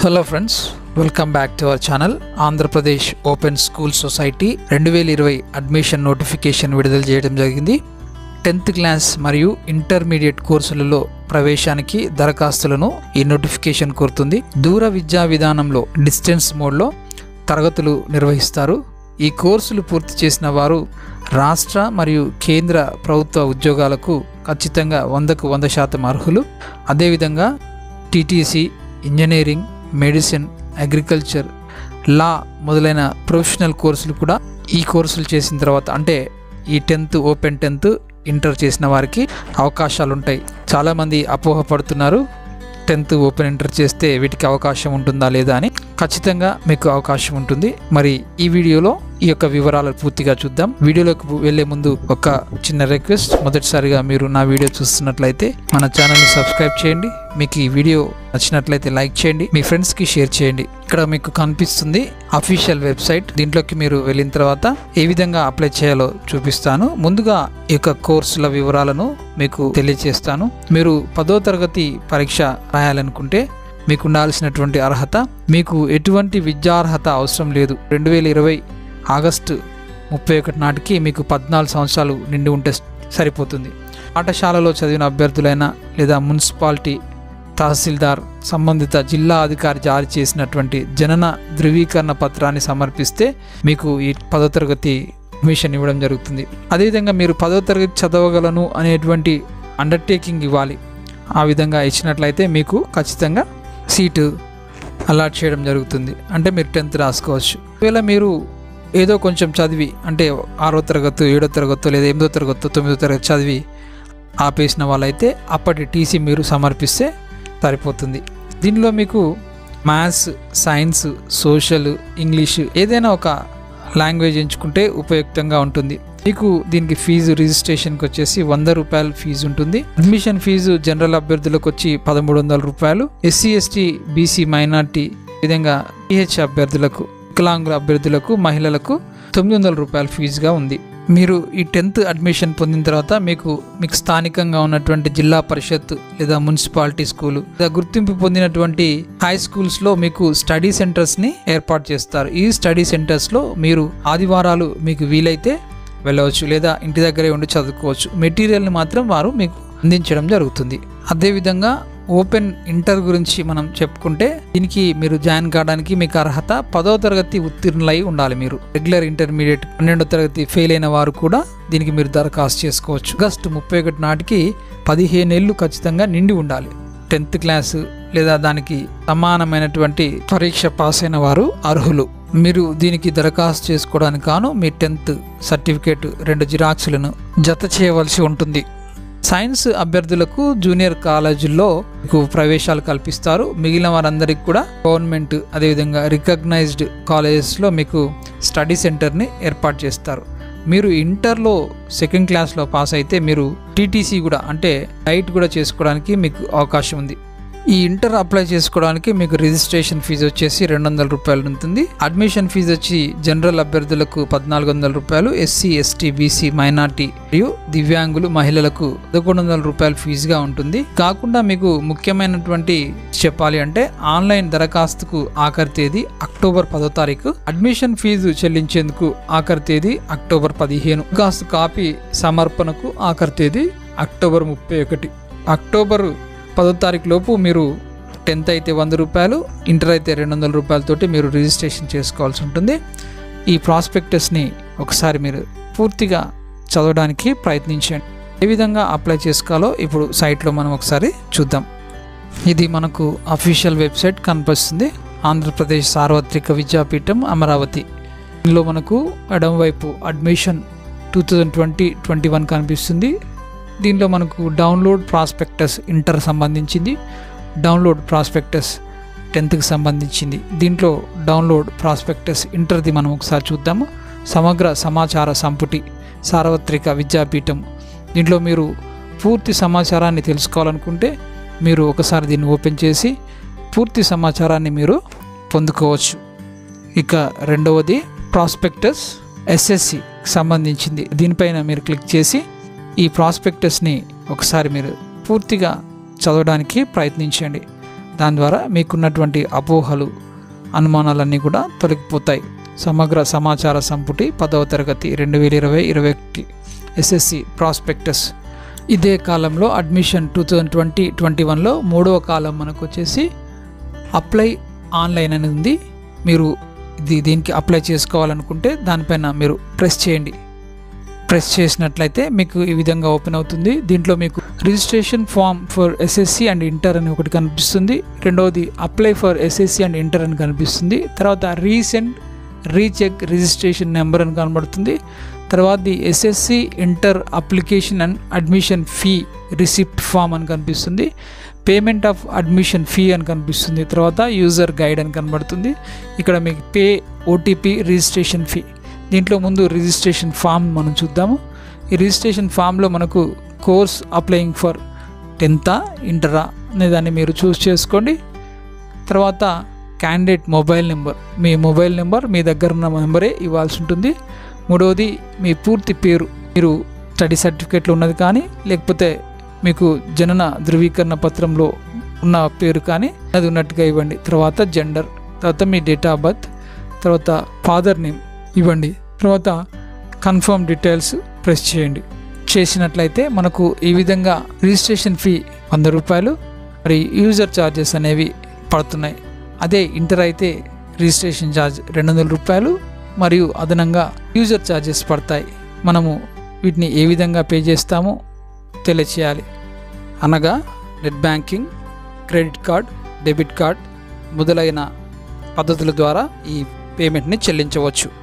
Hello friends, welcome back to our channel. Andhra Pradesh open school society 2020 admission notification విడుదల చేయడం జరిగింది. 10th class మరియు intermediate కోర్సులలో ప్రవేశానికి దరఖాస్తులను ఈ నోటిఫికేషన్ కోరుతుంది. దూర విద్యా విధానంలో డిస్టెన్స్ మోడ్లో తరగతులు నిర్వహిస్తారు. ఈ కోర్సులు పూర్తి చేసిన వారు రాష్ట్ర మరియు కేంద్ర ప్రభుత్వ ఉద్యోగాలకు ఖచ్చితంగా 100కు 100% అర్హులు. అదేవిధంగా TTC, engineering, medicine, agriculture, law మొదలైన ప్రొఫెషనల్ కోర్సులు కూడా ఈ కోర్సులు చేసిన తర్వాత, అంటే ఈ 10th ఓపెన్ 10th ఇంటర్ చేసిన వారికి అవకాశాలు ఉంటాయి. చాలామంది అపోహపడుతున్నారు, 10th ఓపెన్ ఇంటర్ చేస్తే వీటికి అవకాశం ఉంటుందా లేదా అని. ఖచ్చితంగా మీకు అవకాశం ఉంటుంది. మరి ఈ వీడియోలో ఈ యొక్క వివరాలు పూర్తిగా చూద్దాం. వీడియోలోకి వెళ్లే ముందు ఒక చిన్న రిక్వెస్ట్, మొదటిసారిగా మీరు నా వీడియో చూస్తున్నట్లయితే మన ఛానల్ని సబ్స్క్రైబ్ చేయండి. మీకు ఈ వీడియో నచ్చినట్లయితే లైక్ చేయండి, మీ ఫ్రెండ్స్కి షేర్ చేయండి. ఇక్కడ మీకు కనిపిస్తుంది అఫీషియల్ వెబ్సైట్. దీంట్లోకి మీరు వెళ్ళిన తర్వాత ఏ విధంగా అప్లై చేయాలో చూపిస్తాను. ముందుగా ఈ యొక్క కోర్సుల వివరాలను మీకు తెలియజేస్తాను. మీరు 10వ తరగతి పరీక్ష రాయాలనుకుంటే మీకు ఉండాల్సినటువంటి అర్హత, మీకు ఎటువంటి విద్యార్హత అవసరం లేదు. 2020 ఆగస్టు 31 నాటికి మీకు 14 సంవత్సరాలు నిండి ఉంటే సరిపోతుంది. పాఠశాలలో చదివిన అభ్యర్థులైనా లేదా మున్సిపాలిటీ, తహసీల్దార్, సంబంధిత జిల్లా అధికారి జారీ చేసినటువంటి జనన ధృవీకరణ పత్రాన్ని సమర్పిస్తే మీకు ఈ 10వ తరగతి అడ్మిషన్ ఇవ్వడం జరుగుతుంది. అదేవిధంగా మీరు 10వ తరగతి చదవగలను అనేటువంటి అండర్టేకింగ్ ఇవ్వాలి. ఆ విధంగా ఇచ్చినట్లయితే మీకు ఖచ్చితంగా సీటు అలాట్ చేయడం జరుగుతుంది. అంటే మీరు 10th రాసుకోవచ్చు. ఒకవేళ మీరు ఏదో కొంచెం చదివి, అంటే 6వ తరగతి, 7వ తరగతి లేదా 8వ తరగతి, 9వ తరగతి చదివి ఆపేసిన వాళ్ళైతే అప్పటి టీసీ మీరు సమర్పిస్తే సరిపోతుంది. దీనిలో మీకు మ్యాథ్స్, సైన్స్, సోషల్, ఇంగ్లీష్ ఏదైనా ఒక లాంగ్వేజ్ ఎంచుకుంటే ఉపయుక్తంగా ఉంటుంది. మీకు దీనికి ఫీజు రిజిస్ట్రేషన్కి వచ్చేసి 100 రూపాయలు ఫీజు ఉంటుంది. అడ్మిషన్ ఫీజు జనరల్ అభ్యర్థులకు వచ్చి 1300 రూపాయలు, ఎస్సీ, ఎస్టీ, బీసీ, మైనార్టీ, విధంగా పిహెచ్ అభ్యర్థులకు, వికలాంగుల అభ్యర్థులకు, మహిళలకు 900 రూపాయల ఫీజుగా ఉంది. మీరు ఈ 10th అడ్మిషన్ పొందిన తర్వాత మీకు స్థానికంగా ఉన్నటువంటి జిల్లా పరిషత్ లేదా మున్సిపాలిటీ స్కూలు లేదా గుర్తింపు పొందినటువంటి హై స్కూల్స్లో మీకు స్టడీ సెంటర్స్ని ఏర్పాటు చేస్తారు. ఈ స్టడీ సెంటర్స్లో మీరు ఆదివారాలు మీకు వీలైతే వెళ్ళవచ్చు లేదా ఇంటి దగ్గరే ఉండి చదువుకోవచ్చు. మెటీరియల్ని మాత్రం వారు మీకు అందించడం జరుగుతుంది. అదేవిధంగా ఓపెన్ ఇంటర్ గురించి మనం చెప్పుకుంటే, దీనికి మీరు జాయిన్ కావడానికి మీకు అర్హత 10వ తరగతి ఉత్తీర్ణులై ఉండాలి. మీరు రెగ్యులర్ ఇంటర్మీడియట్ 12వ తరగతి ఫెయిల్ అయిన వారు కూడా దీనికి మీరు దరఖాస్తు చేసుకోవచ్చు. ఆగస్టు 31 నాటికి 15 ఏళ్ళు ఖచ్చితంగా నిండి ఉండాలి. 10th క్లాసు లేదా దానికి సమానమైనటువంటి పరీక్ష పాస్ అయిన వారు అర్హులు. మీరు దీనికి దరఖాస్తు చేసుకోవడానికి గాను మీ 10th సర్టిఫికేట్ 2 జిరాక్స్లను జత చేయవలసి ఉంటుంది. సైన్స్ అభ్యర్థులకు జూనియర్ కాలేజీల్లో మీకు ప్రవేశాలు కల్పిస్తారు. మిగిలిన వారందరికీ కూడా గవర్నమెంట్, అదేవిధంగా రికగ్నైజ్డ్ కాలేజెస్లో మీకు స్టడీ సెంటర్ని ఏర్పాటు చేస్తారు. మీరు ఇంటర్లో 2nd క్లాస్లో పాస్ అయితే మీరు టీటీసీ కూడా, అంటే డైట్ కూడా చేసుకోవడానికి మీకు అవకాశం ఉంది. ఈ ఇంటర్ అప్లై చేసుకోవడానికి మీకు రిజిస్ట్రేషన్ ఫీజు వచ్చేసి 200 రూపాయలు ఉంటుంది. అడ్మిషన్ ఫీజు వచ్చి జనరల్ అభ్యర్థులకు 1400 రూపాయలు, ఎస్సీ, ఎస్టీ, బీసీ, మైనార్టీ మరియు దివ్యాంగులు, మహిళలకు 1100 రూపాయలు ఫీజుగా ఉంటుంది. కాకుండా మీకు ముఖ్యమైనటువంటి చెప్పాలి అంటే, ఆన్లైన్ దరఖాస్తుకు ఆఖరి తేదీ అక్టోబర్ 10వ తారీఖు, అడ్మిషన్ ఫీజు చెల్లించేందుకు ఆఖరి తేదీ అక్టోబర్ 15, దరఖాస్తు కాపీ సమర్పణకు ఆఖరి తేదీ అక్టోబర్ 31. అక్టోబర్ 10వ తారీఖు లోపు మీరు 10th అయితే 100 రూపాయలు, ఇంటర్ అయితే 200 రూపాయలతోటి మీరు రిజిస్ట్రేషన్ చేసుకోవాల్సి ఉంటుంది. ఈ ప్రాస్పెక్టస్ని ఒకసారి మీరు పూర్తిగా చదవడానికి ప్రయత్నించండి. ఏ విధంగా అప్లై చేసుకోవాలో ఇప్పుడు సైట్లో మనం ఒకసారి చూద్దాం. ఇది మనకు అఫీషియల్ వెబ్సైట్ కనిపిస్తుంది, ఆంధ్రప్రదేశ్ సార్వత్రిక విద్యాపీఠం అమరావతి. ఇందులో మనకు ఎడమవైపు అడ్మిషన్ 2020-21 కనిపిస్తుంది. దీనిలో మనకు డౌన్లోడ్ ప్రాస్పెక్టస్ ఇంటర్ సంబంధించింది, డౌన్లోడ్ ప్రాస్పెక్టస్ 10th సంబంధించింది. దీంట్లో డౌన్లోడ్ ప్రాస్పెక్టస్ ఇంటర్ది మనం ఒకసారి చూద్దాము. సమగ్ర సమాచార సంపుటి సార్వత్రిక విద్యాపీఠం. దీంట్లో మీరు పూర్తి సమాచారాన్ని తెలుసుకోవాలనుకుంటే మీరు ఒకసారి దీన్ని ఓపెన్ చేసి పూర్తి సమాచారాన్ని మీరు పొందుకోవచ్చు. ఇక రెండవది ప్రాస్పెక్టస్ ఎస్ఎస్సి సంబంధించింది. దీనిపైన మీరు క్లిక్ చేసి ఈ ప్రాస్పెక్టస్ని ఒకసారి మీరు పూర్తిగా చదవడానికి ప్రయత్నించండి. దాని ద్వారా మీకున్నటువంటి అపోహలు, అనుమానాలన్నీ కూడా తొలగిపోతాయి. సమగ్ర సమాచార సంపుటి 10వ తరగతి 2020-21 ఎస్ఎస్సి ప్రాస్పెక్టస్. ఇదే కాలంలో అడ్మిషన్ 2020-21లో 3వ కాలం మనకు వచ్చేసి అప్లై ఆన్లైన్ అని ఉంది. మీరు దీనికి అప్లై చేసుకోవాలనుకుంటే దానిపైన మీరు ప్రెస్ చేయండి. ప్రెస్ చేసినట్లయితే మీకు ఈ విధంగా ఓపెన్ అవుతుంది. దీంట్లో మీకు registration form for SSC and inter అని ఒకటి కనిపిస్తుంది. రెండవది apply for SSC and inter అని కనిపిస్తుంది. తర్వాత రీసెంట్ రీచెక్ రిజిస్ట్రేషన్ నెంబర్ అని కనబడుతుంది. తర్వాతది SSC inter application and admission fee receipt form అని కనిపిస్తుంది. పేమెంట్ ఆఫ్ అడ్మిషన్ ఫీ అని కనిపిస్తుంది. తర్వాత యూజర్ గైడ్ అని కనబడుతుంది. ఇక్కడ మీకు పే ఓటీపీ రిజిస్ట్రేషన్ ఫీ. దీంట్లో ముందు రిజిస్ట్రేషన్ ఫామ్ మనం చూద్దాము. ఈ రిజిస్ట్రేషన్ ఫామ్లో మనకు కోర్స్ అప్లయింగ్ ఫర్ 10th ఇంటరా అనే దాన్ని మీరు చూస్ చేసుకోండి. తర్వాత క్యాండిడేట్ మొబైల్ నెంబర్, మీ మొబైల్ నెంబర్ మీ దగ్గర ఉన్న నెంబరే ఇవ్వాల్సి ఉంటుంది. మూడవది మీ పూర్తి పేరు, మీరు స్టడీ సర్టిఫికేట్లో ఉన్నది కానీ లేకపోతే మీకు జనన ధృవీకరణ పత్రంలో ఉన్న పేరు కానీ అది ఉన్నట్టుగా ఇవ్వండి. తర్వాత జెండర్, తర్వాత మీ డేట్ ఆఫ్ బర్త్, తర్వాత ఫాదర్ నేమ్ ఇవ్వండి. తర్వాత కన్ఫర్మ్ డీటెయిల్స్ ప్రెస్ చేయండి. చేసినట్లయితే మనకు ఈ విధంగా రిజిస్ట్రేషన్ ఫీ 100 రూపాయలు, మరి యూజర్ ఛార్జెస్ అనేవి పడుతున్నాయి. అదే ఇంటర్ అయితే రిజిస్ట్రేషన్ ఛార్జ్ 200 రూపాయలు మరియు అదనంగా యూజర్ ఛార్జెస్ పడతాయి. మనము వీటిని ఏ విధంగా పే చేస్తామో తెలియచేయాలి. అనగా net banking, credit card, debit card మొదలైన పద్ధతుల ద్వారా ఈ పేమెంట్ని చెల్లించవచ్చు.